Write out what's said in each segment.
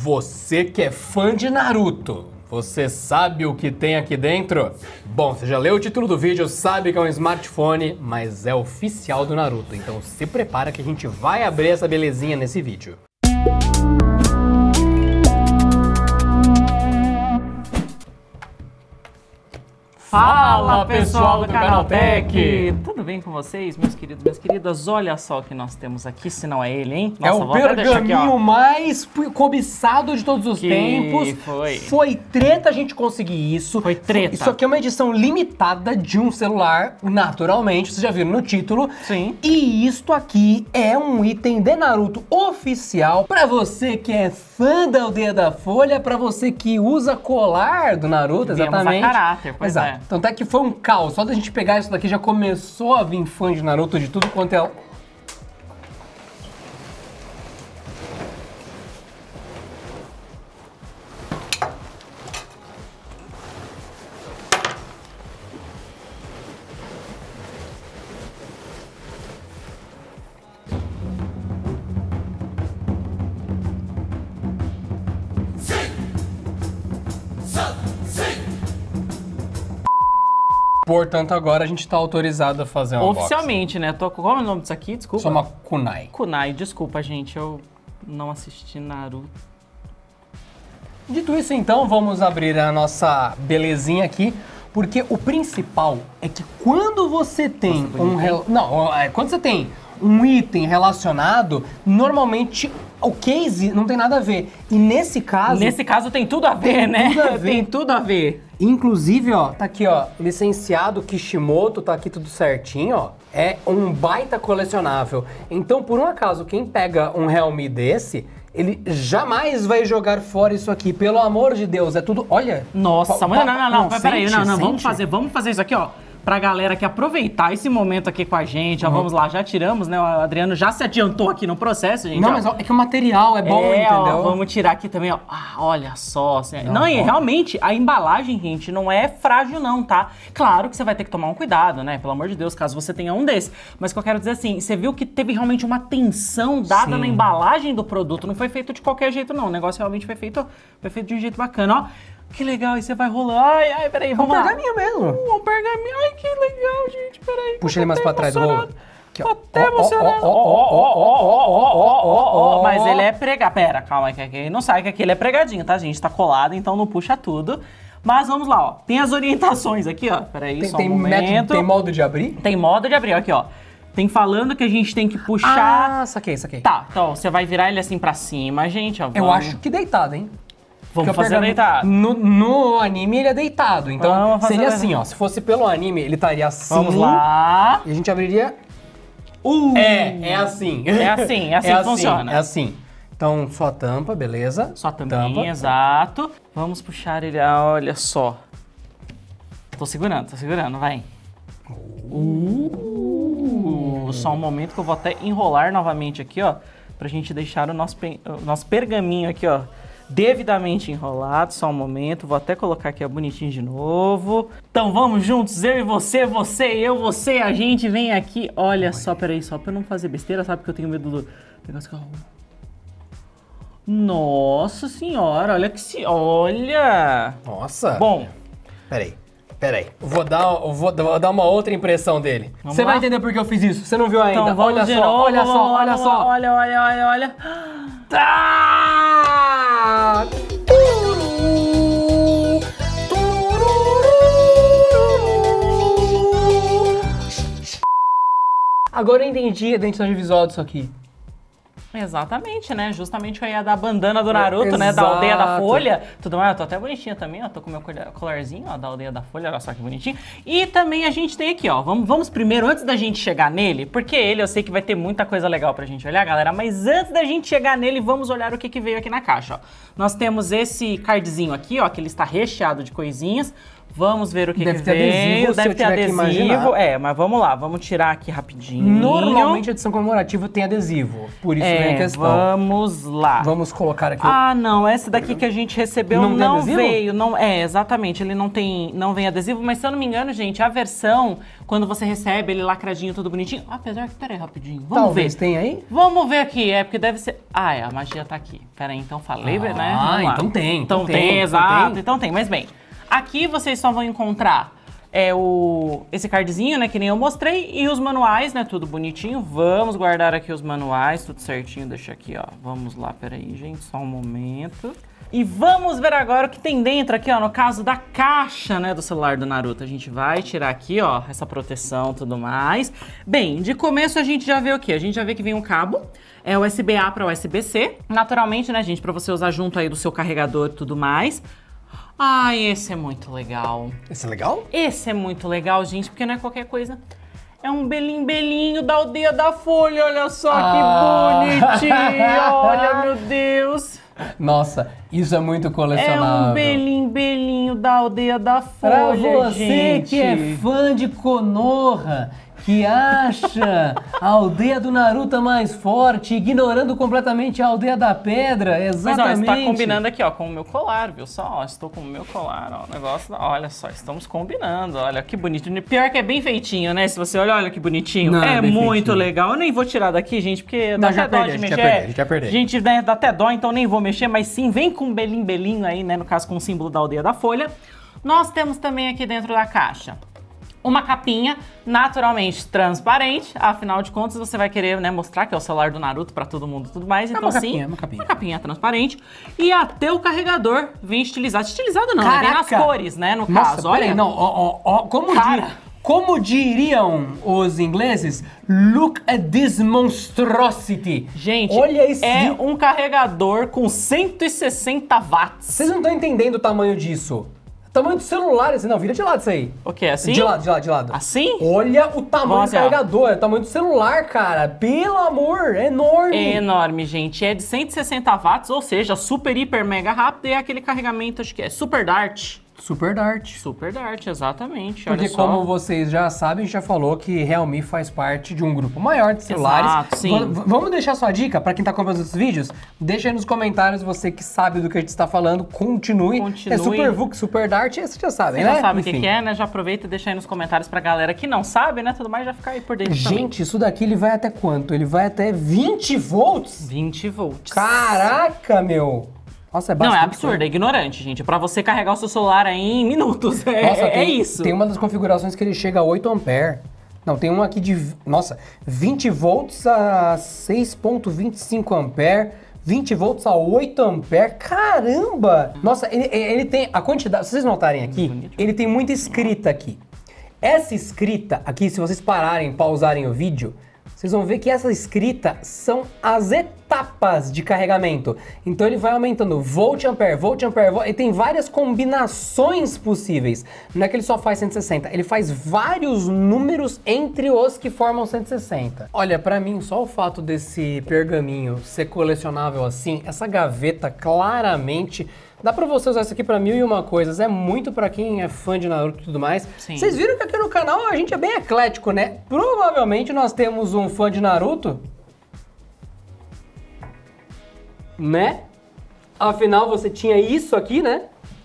Você que é fã de Naruto, você sabe o que tem aqui dentro? Bom, você já leu o título do vídeo, sabe que é um smartphone, mas é oficial do Naruto, então se prepara que a gente vai abrir essa belezinha nesse vídeo. Fala pessoal do Canaltech! Tudo bem com vocês, meus queridos, minhas queridas? Olha só o que nós temos aqui, se não é ele, hein? Nossa, é o pergaminho aqui, mais cobiçado de todos os tempos. Foi treta a gente conseguir isso. Foi treta. Isso aqui é uma edição limitada de um celular, naturalmente, vocês já viram no título. Sim. E isto aqui é um item de Naruto oficial pra você que é fã da Aldeia da Folha, pra você que usa colar do Naruto, exatamente. A caráter, pois Exato. é. Então até que foi um caos. Só da gente pegar isso daqui já começou a vir fã de Naruto de tudo quanto é... Portanto, agora a gente tá autorizado a fazer um unboxing. Oficialmente, né? Qual é o nome disso aqui? Desculpa. Chama Kunai. Kunai, desculpa, gente. Eu não assisti Naruto. Dito isso, então, vamos abrir a nossa belezinha aqui. Porque o principal é que quando você tem quando você tem um item relacionado, normalmente o case não tem nada a ver. E nesse caso... Nesse caso tem tudo a ver, né? Tem tudo a ver. Inclusive, ó, tá aqui, ó, licenciado Kishimoto, tá aqui tudo certinho, ó. É um baita colecionável. Então, por um acaso, quem pega um Realme desse, ele jamais vai jogar fora isso aqui. Pelo amor de Deus, é tudo... Olha... Nossa, mas não, peraí, não, vamos fazer isso aqui, ó. Pra galera que aproveitar esse momento aqui com a gente, ó, vamos lá, já tiramos, né? O Adriano já se adiantou aqui no processo, gente. Não, mas é que o material é bom, entendeu? Ó, vamos tirar aqui também, ó. Ah, olha só. Assim, e realmente, a embalagem, gente, não é frágil não, tá? Claro que você vai ter que tomar um cuidado, né? Pelo amor de Deus, caso você tenha um desse. Mas o que eu quero dizer assim, você viu que teve realmente uma atenção dada na embalagem do produto. Não foi feito de qualquer jeito, não. O negócio realmente foi feito de um jeito bacana, ó. Que legal, e você vai rolando. Ai, peraí, vamos lá. Um pergaminho mesmo. Um pergaminho. Ai, que legal, gente, peraí. Puxa ele mais pra trás, rolo. Tô até emocionado. Mas ele é pregado. Pera, calma, que aqui não sai, que aqui ele é pregadinho, tá, gente? Tá colado, então não puxa tudo. Mas vamos lá, ó. Tem as orientações aqui, ó. Peraí, só um momento. Tem modo de abrir? Tem modo de abrir, aqui, ó. Tem falando que a gente tem que puxar... Ah, saquei. Tá, então você vai virar ele assim pra cima, gente, ó. Eu acho que deitado, hein? Vamos fazer deitado. No anime ele é deitado, então seria assim, ó. Se fosse pelo anime, ele estaria assim. Vamos lá. E a gente abriria... É assim. É assim que funciona. É assim. Então, só tampa, beleza. Só tampinha, exato. Vamos puxar ele, olha só. Tô segurando, vai. Só um momento que eu vou até enrolar novamente aqui, ó. Pra gente deixar o nosso pergaminho aqui, ó. Devidamente enrolado, só um momento, vou até colocar aqui ó, bonitinho de novo. Então vamos juntos, eu e você, você, a gente vem aqui. Olha só, peraí, só pra eu não fazer besteira, sabe? Porque eu tenho medo do negócio que... Nossa senhora, olha que olha! Nossa! Bom, peraí. Eu vou dar uma outra impressão dele. Você vai entender por que eu fiz isso, você não viu ainda. Então, olha só. Olha. Tá! Agora eu entendi a identidade visual disso aqui. Exatamente, né? Justamente eu ia dar a bandana do Naruto, né? Da Aldeia da Folha. Tudo mais, eu tô até bonitinha também, ó. Tô com meu colarzinho, ó, da Aldeia da Folha, olha só que bonitinho. E também a gente tem aqui, ó. Vamos primeiro, antes da gente chegar nele, porque ele eu sei que vai ter muita coisa legal pra gente olhar, galera. Mas antes da gente chegar nele, vamos olhar o que veio aqui na caixa, ó. Nós temos esse cardzinho aqui, ó, que ele está recheado de coisinhas. Vamos ver o que Deve que ter adesivo, veio. se eu Deve ter tiver que imaginar. adesivo. Mas vamos lá, vamos tirar aqui rapidinho. Normalmente a edição comemorativa tem adesivo, por isso vem a questão. Vamos lá. Vamos colocar aqui. Ah, não, essa daqui que a gente recebeu Não tem não adesivo? veio. Não, exatamente, ele não vem adesivo, mas se eu não me engano, gente, a versão, quando você recebe ele lacradinho, tudo bonitinho, apesar que, peraí, rapidinho, vamos Talvez ver. tenha aí? Vamos ver aqui, porque deve ser... a magia tá aqui. Peraí, então falei, né? Vamos lá. então tem. Então tem, exato, então tem, mas bem... Aqui vocês só vão encontrar esse cardzinho, né, que nem eu mostrei, e os manuais, né, tudo bonitinho. Vamos guardar aqui os manuais, tudo certinho, deixa aqui, ó. Vamos lá, peraí, gente, só um momento. E vamos ver agora o que tem dentro aqui, ó, no caso da caixa, né, do celular do Naruto. A gente vai tirar aqui, ó, essa proteção e tudo mais. Bem, de começo a gente já vê o quê? A gente já vê que vem um cabo, USB-A para USB-C. Naturalmente, né, gente, para você usar junto aí do seu carregador e tudo mais. Ai, esse é muito legal. Esse é legal? Esse é muito legal, gente, porque não é qualquer coisa. É um belinho da aldeia da Folha, olha só que bonitinho, olha, meu Deus. Nossa, isso é muito colecionável. É um belinho da aldeia da Pra Folha, você gente. que é fã de Konoha, que acha a aldeia do Naruto mais forte, ignorando completamente a aldeia da Pedra, exatamente. Mas ó, está combinando aqui, ó, com o meu colar, viu só? Ó, estou com o meu colar, ó, o negócio, olha só, estamos combinando, olha que bonito. Pior que é bem feitinho, né? Se você olha que bonitinho. Não, é bem muito feitinho. legal. Eu nem vou tirar daqui, gente, porque dá Não, já até dó perdeu, de a gente mexer. ia perder, a gente ia perder. Gente, né, dá até dó, então nem vou mexer, mas sim, vem com um belinho aí, né? No caso, com o símbolo da aldeia da Folha. Nós temos também aqui dentro da caixa uma capinha naturalmente transparente, afinal de contas você vai querer, né, mostrar que é o celular do Naruto pra todo mundo e tudo mais, então sim, uma capinha. uma capinha transparente. E até o carregador vem estilizado. Estilizado não, né? Vem nas cores, né, no Nossa, caso, olha. Peraí, não, como diriam os ingleses, look at this monstrosity. Gente, olha isso. é um carregador com 160 watts. Vocês não estão entendendo o tamanho disso. Tamanho do celular, assim, não, vira de lado isso aí. O quê, assim? De lado. Assim? Olha o tamanho Nossa, do carregador, é o tamanho do celular, cara. Pelo amor, é enorme. É enorme, gente. É de 160 watts, ou seja, super, hiper, mega rápido. E é aquele carregamento, acho que é Super Dart. Super Dart. Super Dart, exatamente. Porque olha só. como vocês já sabem, a gente já falou que Realme faz parte de um grupo maior de celulares. Exato, sim. Vamos deixar sua dica para quem tá acompanhando os vídeos? Deixa aí nos comentários, você que sabe do que a gente está falando, continue. É Super VOOC, Super Dart, vocês já sabem, Você né? já sabe o Enfim. que é, né? Já aproveita e deixa aí nos comentários pra galera que não sabe, né? Tudo mais, já fica aí por dentro também. Gente, isso daqui ele vai até quanto? Ele vai até 20 volts? 20 volts. Caraca, meu! Nossa, é bastante. Não, é absurdo, é ignorante, gente. Pra você carregar o seu celular aí em minutos. Nossa, É isso. Tem uma das configurações que ele chega a 8 ampere. Não, tem uma aqui de, nossa, 20 volts a 6.25 ampere, 20 volts a 8 ampere. Caramba! Nossa, ele tem a quantidade, se vocês notarem aqui, ele tem muita escrita aqui. Essa escrita aqui, se vocês pararem, pausarem o vídeo, vocês vão ver que essa escrita são as etapas de carregamento. Então ele vai aumentando volt, ampere, volt, ele tem várias combinações possíveis. Não é que ele só faz 160, ele faz vários números entre os que formam 160. Olha, pra mim, só o fato desse pergaminho ser colecionável assim, essa gaveta claramente... Dá pra você usar isso aqui pra 1001 coisas, é muito pra quem é fã de Naruto e tudo mais. Sim. Vocês viram que aqui no canal a gente é bem eclético, né? Provavelmente nós temos um fã de Naruto, né? Afinal, você tinha isso aqui, né?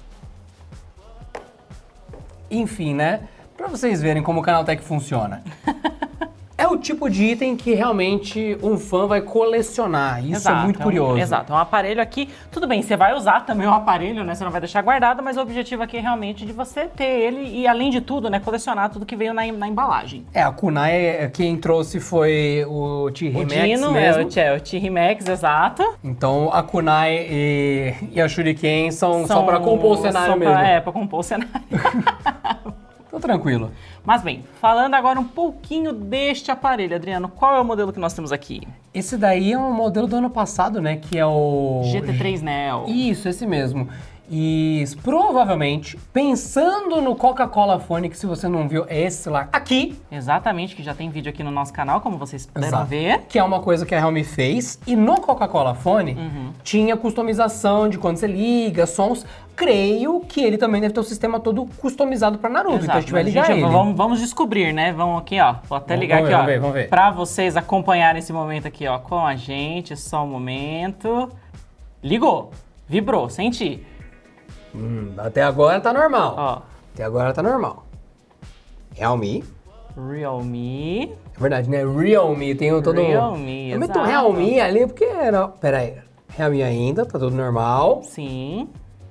Enfim, né? Pra vocês verem como o Canaltech funciona. É o tipo de item que realmente um fã vai colecionar. Isso Exato, é muito curioso. Exato, é um aparelho aqui. Tudo bem, você vai usar também o aparelho, né? Você não vai deixar guardado, mas o objetivo aqui é realmente de você ter ele e, além de tudo, né, colecionar tudo que veio na embalagem. É, a Kunai, quem trouxe foi o T-Rex mesmo. O T-Rex, exato. Então a Kunai e a Shuriken são só pra compor o cenário mesmo. Pra compor o cenário. Então tranquilo. Mas bem, falando agora um pouquinho deste aparelho, Adriano, qual é o modelo que nós temos aqui? Esse daí é um modelo do ano passado, né? Que é o... GT3 Neo. Isso, esse mesmo. E provavelmente, pensando no Coca-Cola Fone, que se você não viu, é esse celular aqui. Exatamente, que já tem vídeo aqui no nosso canal, como vocês puderam ver. Que é uma coisa que a Realme fez. E no Coca-Cola Fone, tinha customização de quando você liga, sons. Creio que ele também deve ter o sistema todo customizado para Naruto. Exato, então a gente vai ligar gente, ele. Vamos descobrir, né? Vamos aqui, ó. Vou até ligar aqui, ó. Vamos ver. Pra vocês acompanharem esse momento aqui, ó, com a gente. Só um momento. Ligou. Vibrou. Senti. Até agora tá normal. Ó. Até agora tá normal. Realme. Realme. É verdade, né? Realme, tem todo... Realme, Eu meto exato. Realme ali porque... Não, pera aí. Realme ainda, tá tudo normal. Sim.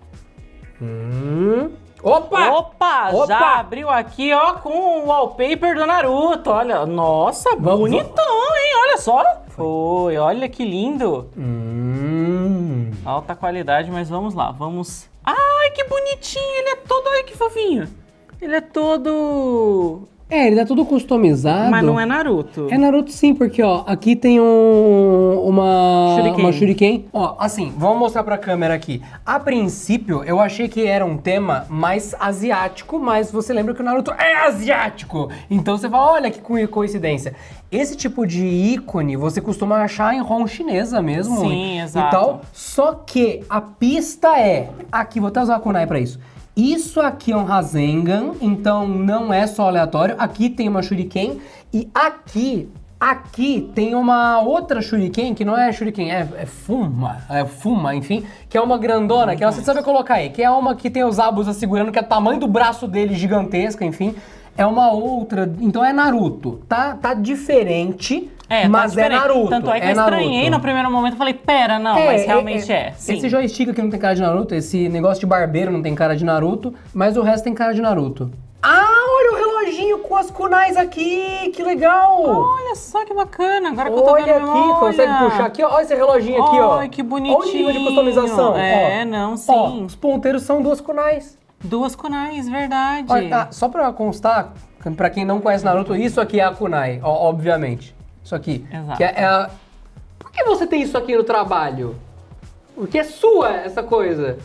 Opa! Opa! Já abriu aqui, ó, com o wallpaper do Naruto. Olha, nossa, bonitão, hein? Olha só. Foi, olha que lindo. Alta qualidade, mas vamos lá, vamos... Ai, que bonitinho, ele é todo... Ai, que fofinho. Ele é todo... É, ele tá tudo customizado. Mas não é Naruto. É Naruto sim, porque ó, aqui tem uma Shuriken. Ó, assim, vamos mostrar pra câmera aqui. A princípio, eu achei que era um tema mais asiático, mas você lembra que o Naruto é asiático. Então você fala, olha que coincidência. Esse tipo de ícone você costuma achar em ROM chinesa mesmo. Sim, exato. E tal. Só que a pista é... Aqui, vou até usar a kunai pra isso. Isso aqui é um Rasengan, então não é só aleatório. Aqui tem uma Shuriken e aqui tem uma outra Shuriken, que não é Shuriken, é Fuma, enfim, que é uma grandona, que você sabe colocar aí, que é uma que tem os Abusa segurando, que é o tamanho do braço dele gigantesca, enfim. É uma outra, então é Naruto, tá diferente, mas tá é Naruto. Tanto é que eu estranhei no primeiro momento, eu falei, pera, não, mas realmente é. Sim. Esse joystick aqui não tem cara de Naruto, esse negócio de barbeiro não tem cara de Naruto, mas o resto tem cara de Naruto. Ah, olha o reloginho com as kunais aqui, que legal! Olha só que bacana, agora que eu tô vendo Olha aqui, consegue puxar aqui, ó, olha esse reloginho aqui, ó. Ai, que bonitinho. Olha o nível de customização. É, ó. não, sim. Ó, os ponteiros são 2 kunais. 2 kunais, verdade. Olha, só pra constar, pra quem não conhece Naruto, isso aqui é a kunai, ó, obviamente. Isso aqui. Exato. Que é Por que você tem isso aqui no trabalho? Porque é sua essa coisa.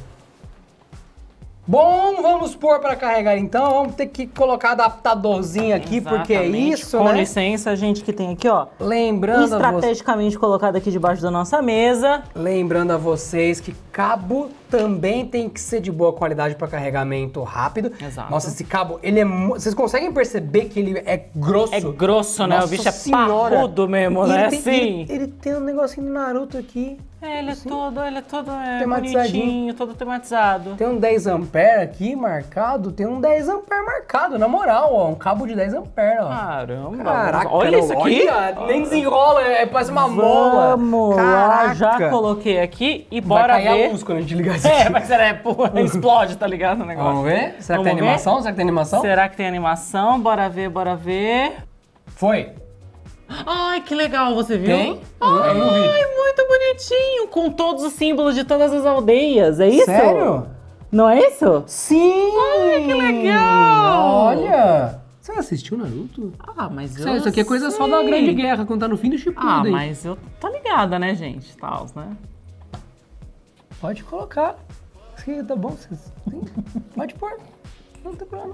Bom, vamos pôr pra carregar então. Vamos ter que colocar adaptadorzinho aqui, Exatamente. porque é isso, Com né? licença, a gente que tem aqui, ó. Lembrando estrategicamente colocado aqui debaixo da nossa mesa. Lembrando a vocês que cabo também tem que ser de boa qualidade para carregamento rápido. Exato. Nossa, esse cabo, ele é... Vocês conseguem perceber que ele é grosso? É grosso, né? Nossa o bicho é senhora. parrudo mesmo, né? Sim. Ele tem um negocinho do Naruto aqui. É, ele é todo Tematizadinho. bonitinho, todo tematizado. Tem um 10 ampere aqui marcado, tem um 10 ampere marcado, na moral, ó, um cabo de 10 ampere, ó. Caramba. Caraca, olha isso aqui. Olha, nem desenrola, parece uma mola. Vamos lá, já coloquei aqui e bora Vai cair ver. a luz quando a gente ligar isso aqui. Mas explode, tá ligado o negócio? Vamos ver? Será que tem Vamos ver? animação? Será que tem animação? Será que tem animação? Bora ver. Foi. Ai, que legal, você viu? Tem? Ai, muito bonitinho, com todos os símbolos de todas as aldeias, é isso? Sério? Não é isso? Sim! Ai, que legal! Olha! Você assistiu Naruto? Ah, mas eu Sério, isso aqui é coisa só da Grande Guerra, quando tá no fim do Shippuden. Ah, mas eu tô ligada, né, gente? Tals, né? Pode colocar. Isso aqui tá bom, vocês... Pode pôr. Não tem problema.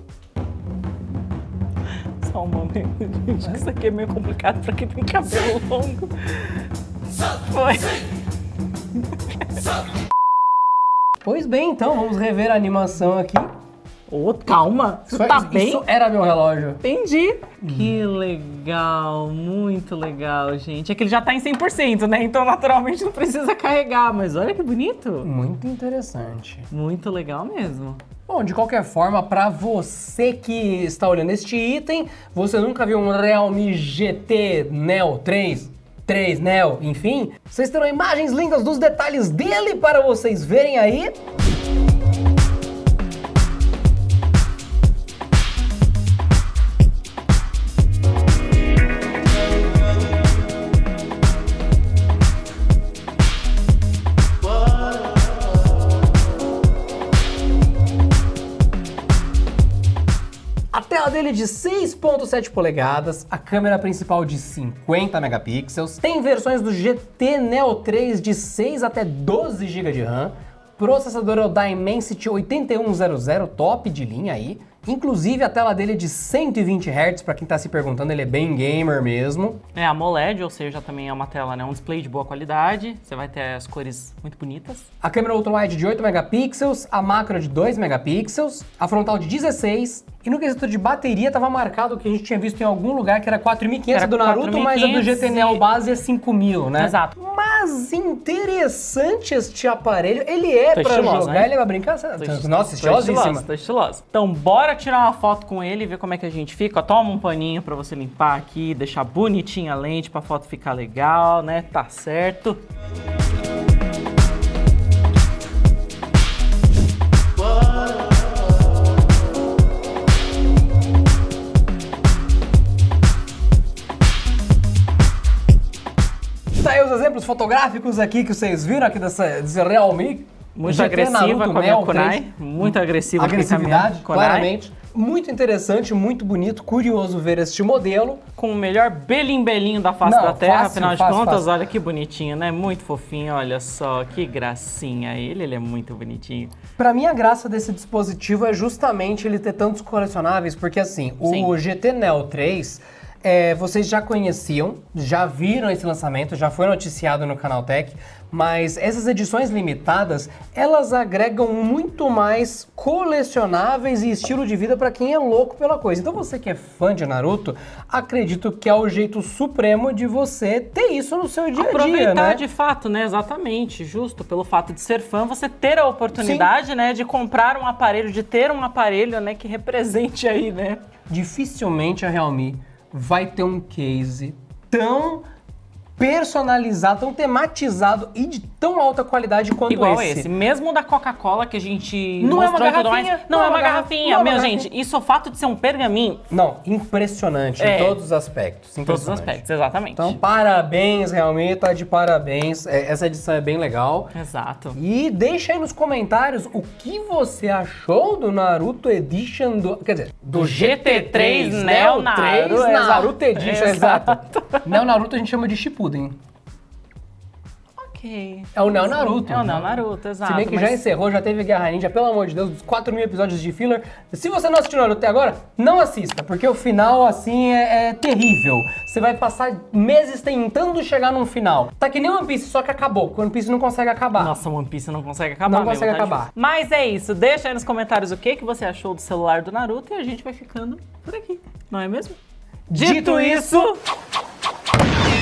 Só um momento, gente, que isso aqui é meio complicado pra quem tem cabelo longo. Foi. Pois bem, então, vamos rever a animação aqui. Ô, calma, você tá bem? Isso era meu relógio. Entendi. Que legal, muito legal, gente. É que ele já tá em 100%, né? Então, naturalmente, não precisa carregar. Mas olha que bonito. Muito interessante. Muito legal mesmo. Bom, de qualquer forma, para você que está olhando este item, você nunca viu um Realme GT Neo 3 Neo, enfim, vocês terão imagens lindas dos detalhes dele para vocês verem aí. dele é de 6.7 polegadas, a câmera principal de 50 megapixels, tem versões do GT Neo 3 de 6 até 12 GB de RAM, processador é o Dimensity 8100, top de linha aí. Inclusive a tela dele é de 120 Hz, para quem tá se perguntando, ele é bem gamer mesmo. É AMOLED, ou seja, também é uma tela, né, um display de boa qualidade, você vai ter as cores muito bonitas. A câmera ultra-wide de 8 megapixels, a macro de 2 megapixels, a frontal de 16, e no quesito de bateria tava marcado o que a gente tinha visto em algum lugar, que era 4.500 do Naruto, mas a do GT Neo base é 5.000, né? Exato. Mas interessante este aparelho, ele é pra jogar, hein? ele é pra brincar. Nossa, estilosíssima. Tá estiloso. Então bora tirar uma foto com ele e ver como é que a gente fica. Ó, toma um paninho pra você limpar aqui, deixar bonitinha a lente pra foto ficar legal, né? Tá certo. Tá aí os exemplos fotográficos aqui que vocês viram aqui desse Realme. Muito agressiva com a minha Kunai. Muito agressiva agressividade, com a minha claramente. Muito interessante, muito bonito, curioso ver este modelo. Com o melhor belim-belinho da face da Terra, afinal de contas, olha que bonitinho, né? Muito fofinho, olha só, que gracinha ele é muito bonitinho. Pra mim, a graça desse dispositivo é justamente ele ter tantos colecionáveis, porque assim, o GT Neo 3... vocês já conheciam, já viram esse lançamento, já foi noticiado no Canaltech, mas essas edições limitadas, elas agregam muito mais colecionáveis e estilo de vida para quem é louco pela coisa. Então você que é fã de Naruto, acredito que é o jeito supremo de você ter isso no seu dia a dia, aproveitar né? de fato, né? Exatamente, justo pelo fato de ser fã, você ter a oportunidade, né, de comprar um aparelho, de ter um aparelho, né, que represente aí, né? Dificilmente a Realme vai ter um case tão personalizado, tão tematizado e de tão alta qualidade quanto igual esse. esse. Mesmo da Coca-Cola que a gente não é uma mostrou e tudo garrafinha, mais. Não é uma garrafinha. Meu, gente, isso é o fato de ser um pergaminho. Não, impressionante em todos os aspectos. Em todos os aspectos, exatamente. Então, parabéns, realmente, tá de parabéns. Essa edição é bem legal. Exato. E deixa aí nos comentários o que você achou do Naruto Edition, quer dizer, do GT3 Neo Naruto Edition, exato. Neo Naruto a gente chama de Shippuden. Ok. É o Neo Naruto. É o Neo Naruto, exato. Se bem que já encerrou, já teve Guerra Ninja, pelo amor de Deus, dos 4.000 episódios de filler. Se você não assistiu Naruto até agora, não assista, porque o final, assim, é terrível. Você vai passar meses tentando chegar num final. Tá que nem One Piece, só que acabou. One Piece não consegue acabar. Nossa, One Piece não consegue acabar. Não consegue acabar. Difícil. Mas é isso, deixa aí nos comentários o que você achou do celular do Naruto e a gente vai ficando por aqui, não é mesmo? Dito isso...